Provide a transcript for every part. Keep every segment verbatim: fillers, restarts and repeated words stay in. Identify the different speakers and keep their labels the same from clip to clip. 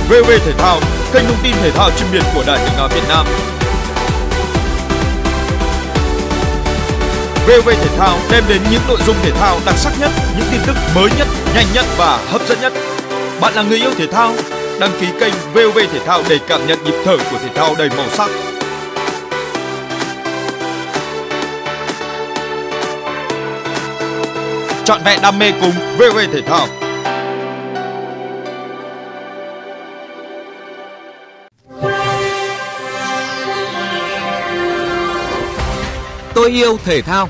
Speaker 1: vê o vê Thể thao, kênh thông tin thể thao chuyên biệt của Đài Tiếng nói Việt Nam. vê o vê Thể thao đem đến những nội dung thể thao đặc sắc nhất, những tin tức mới nhất, nhanh nhất và hấp dẫn nhất. Bạn là người yêu thể thao, đăng ký kênh vê o vê Thể thao để cảm nhận nhịp thở của thể thao đầy màu sắc. Trọn vẹn đam mê cùng vê o vê Thể thao.
Speaker 2: Tôi yêu thể thao.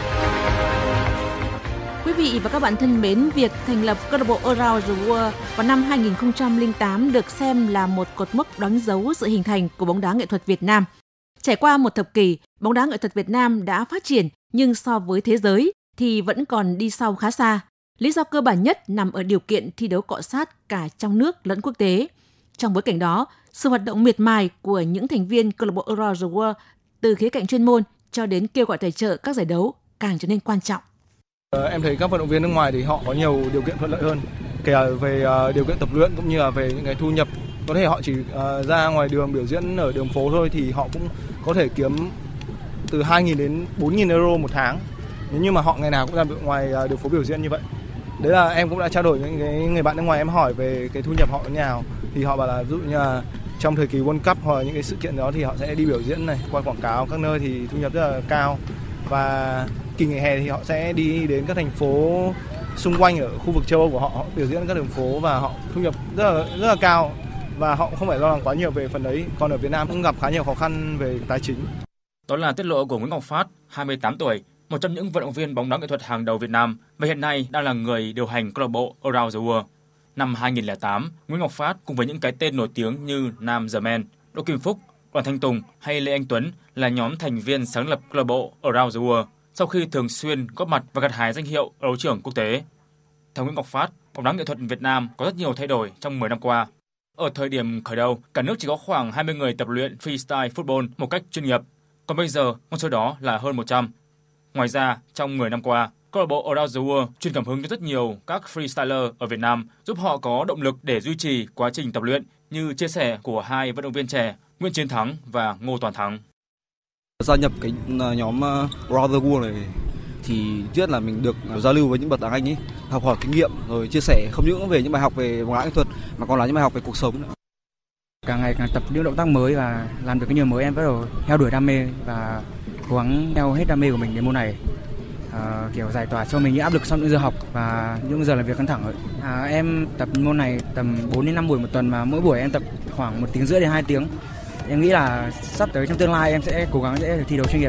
Speaker 3: Quý vị và các bạn thân mến, việc thành lập câu lạc bộ Around the World vào năm hai nghìn không trăm lẻ tám được xem là một cột mốc đánh dấu sự hình thành của bóng đá nghệ thuật Việt Nam. Trải qua một thập kỷ, bóng đá nghệ thuật Việt Nam đã phát triển, nhưng so với thế giới thì vẫn còn đi sau khá xa. Lý do cơ bản nhất nằm ở điều kiện thi đấu cọ sát cả trong nước lẫn quốc tế. Trong bối cảnh đó, sự hoạt động miệt mài của những thành viên câu lạc bộ Around the World từ khía cạnh chuyên môn cho đến kêu gọi tài trợ các giải đấu càng trở nên quan trọng.
Speaker 4: Em thấy các vận động viên nước ngoài thì họ có nhiều điều kiện thuận lợi hơn, kể cả về điều kiện tập luyện cũng như là về những cái thu nhập. Có thể họ chỉ ra ngoài đường biểu diễn ở đường phố thôi thì họ cũng có thể kiếm từ hai nghìn đến bốn nghìn euro một tháng. Nếu như mà họ ngày nào cũng ra ngoài đường phố biểu diễn như vậy. Đấy là em cũng đã trao đổi với những cái người bạn nước ngoài, em hỏi về cái thu nhập họ như nào thì họ bảo là ví dụ như là trong thời kỳ World Cup hoặc những cái sự kiện đó thì họ sẽ đi biểu diễn này, quay quảng cáo các nơi thì thu nhập rất là cao. Và kỳ nghỉ hè thì họ sẽ đi đến các thành phố xung quanh ở khu vực châu Âu của họ, họ biểu diễn ở các đường phố và họ thu nhập rất là rất là cao và họ cũng không phải lo lắng quá nhiều về phần đấy. Còn ở Việt Nam cũng gặp khá nhiều khó khăn về tài chính.
Speaker 5: Đó là tiết lộ của Nguyễn Ngọc Phát, hai mươi tám tuổi, một trong những vận động viên bóng đá nghệ thuật hàng đầu Việt Nam và hiện nay đang là người điều hành câu lạc bộ Around the World. Năm hai nghìn không trăm lẻ tám, Nguyễn Ngọc Phát cùng với những cái tên nổi tiếng như Nam The Man, Đỗ Kim Phúc, Đoàn Thanh Tùng hay Lê Anh Tuấn là nhóm thành viên sáng lập câu lạc bộ Around the World sau khi thường xuyên góp mặt và gặt hái danh hiệu đấu trưởng quốc tế. Theo Nguyễn Ngọc Phát, bóng đá nghệ thuật Việt Nam có rất nhiều thay đổi trong mười năm qua. Ở thời điểm khởi đầu, cả nước chỉ có khoảng hai mươi người tập luyện freestyle football một cách chuyên nghiệp, còn bây giờ con số đó là hơn một trăm. Ngoài ra, trong mười năm qua, câu lạc bộ Around the World truyền cảm hứng cho rất nhiều các freestyler ở Việt Nam, giúp họ có động lực để duy trì quá trình tập luyện, như chia sẻ của hai vận động viên trẻ Nguyễn Chiến Thắng và Ngô Toàn Thắng.
Speaker 6: Gia nhập cái nhóm Around the World này thì trước là mình được giao lưu với những bậc đàn anh ấy, học hỏi kinh nghiệm rồi chia sẻ không những về những bài học về bóng đá nghệ thuật mà còn là những bài học về cuộc sống nữa.
Speaker 7: Càng ngày càng tập những động tác mới và làm được cái nhiều mới, em bắt đầu theo đuổi đam mê và cố gắng theo hết đam mê của mình đến môn này. À, kiểu giải tỏa cho mình những áp lực sau những giờ học và những giờ làm việc căng thẳng ấy. À, em tập môn này tầm bốn đến năm buổi một tuần mà mỗi buổi em tập khoảng một tiếng rưỡi đến hai tiếng. Em nghĩ là sắp tới trong tương lai em sẽ cố gắng sẽ thi đấu chuyên nghiệp.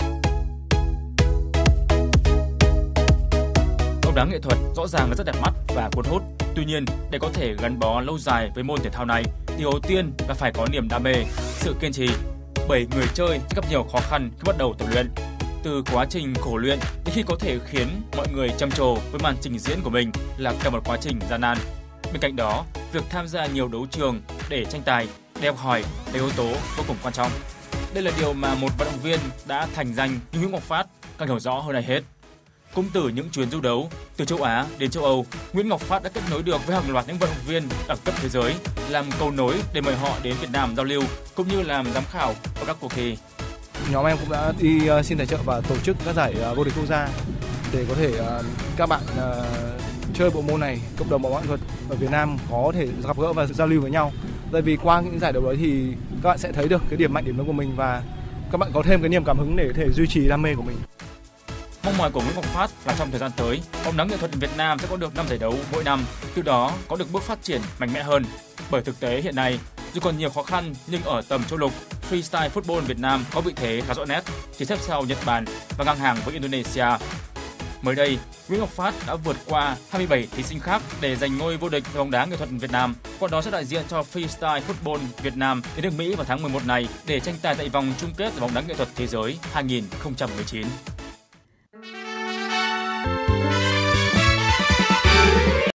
Speaker 5: Bóng đá nghệ thuật rõ ràng là rất đẹp mắt và cuốn hút. Tuy nhiên, để có thể gắn bó lâu dài với môn thể thao này, thì đầu tiên là phải có niềm đam mê, sự kiên trì. Bởi người chơi sẽ gặp nhiều khó khăn khi bắt đầu tập luyện. Từ quá trình khổ luyện đến khi có thể khiến mọi người trầm trồ với màn trình diễn của mình là cả một quá trình gian nan. Bên cạnh đó, việc tham gia nhiều đấu trường để tranh tài, để học hỏi là yếu tố vô cùng quan trọng. Đây là điều mà một vận động viên đã thành danh như Nguyễn Ngọc Phát càng hiểu rõ hơn ai hết. Cũng từ những chuyến du đấu từ châu Á đến châu Âu, Nguyễn Ngọc Phát đã kết nối được với hàng loạt những vận động viên đẳng cấp thế giới, làm cầu nối để mời họ đến Việt Nam giao lưu cũng như làm giám khảo ở các cuộc thi.
Speaker 4: Nhóm em cũng đã đi uh, xin tài trợ và tổ chức các giải uh, vô địch quốc gia để có thể uh, các bạn uh, chơi bộ môn này, cộng đồng bóng đá nghệ thuật ở Việt Nam có thể gặp gỡ và giao lưu với nhau. Tại vì qua những giải đấu đấy thì các bạn sẽ thấy được cái điểm mạnh điểm yếu của mình và các bạn có thêm cái niềm cảm hứng để có thể duy trì đam mê của mình.
Speaker 5: Mong mỏi của Nguyễn Ngọc Phát là trong thời gian tới, bóng đá nghệ thuật Việt Nam sẽ có được năm giải đấu mỗi năm, từ đó có được bước phát triển mạnh mẽ hơn. Bởi thực tế hiện nay, dù còn nhiều khó khăn nhưng ở tầm châu lục, freestyle football Việt Nam có vị thế khá rõ nét, chỉ xếp sau Nhật Bản và ngang hàng với Indonesia. Mới đây, Nguyễn Ngọc Phát đã vượt qua hai mươi bảy thí sinh khác để giành ngôi vô địch bóng đá nghệ thuật Việt Nam. Qua đó sẽ đại diện cho freestyle football Việt Nam đến nước Mỹ vào tháng mười một này để tranh tài tại vòng chung kết giải bóng đá nghệ thuật thế giới hai nghìn không trăm mười chín.